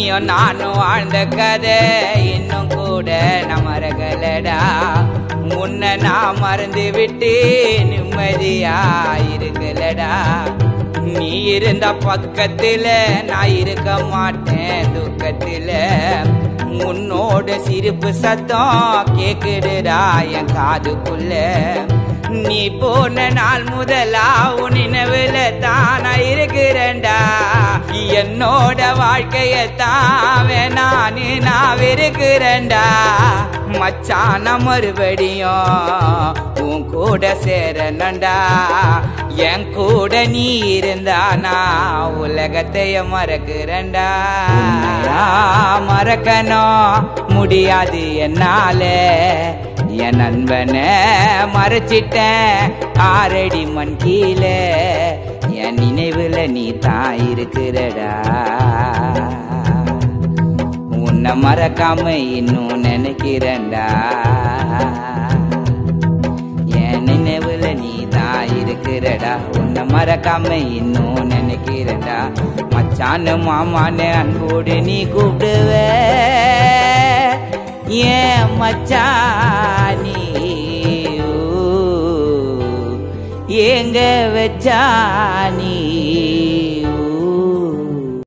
நீயும் நானும் வாழ்ந்த கதை இன்னும் கூட நமரகலடா. உன்னை நான் மறந்து விட்டு நிம்மதியா இருக்கலடா. நீ இருந்த பக்கத்துல நான் இருக்க மாட்டேன் துக்கத்துல. உன்னோட சிரிப்பு சத்தம் கேக்குடுடா என் காதுக்குள்ள. நீ போன நாள் முதலா உன் நினைவுல தானா இருக்கிறேன்டா. என்னோட வாழ்க்கையத்தான் வேணான்னு நான் இருக்கிறேன்டா. மச்சான மறுபடியும் உன் கூட சேரணும்டா. என் கூட நீ இருந்தா நான் உலகத்தைய மறக்கிறேன்டா. மறக்கணும் முடியாது என்னால. என் நண்பனை மறைச்சிட்டேன் 6 அடி மண் கீழே. என் நினைவுல நீ தான் இருக்கிறடா. உன்னை மறக்காம இன்னும் நினைக்கிறேன்டா. என் நினைவுல நீ தான் இருக்கிறடா. உன்னை மறக்காம இன்னும் நினைக்கிறேன்டா. மச்சானு மாமானு அன்போடு நீ கூப்பிடுவ. ஏன் மச்சானி எங்க வச்சானி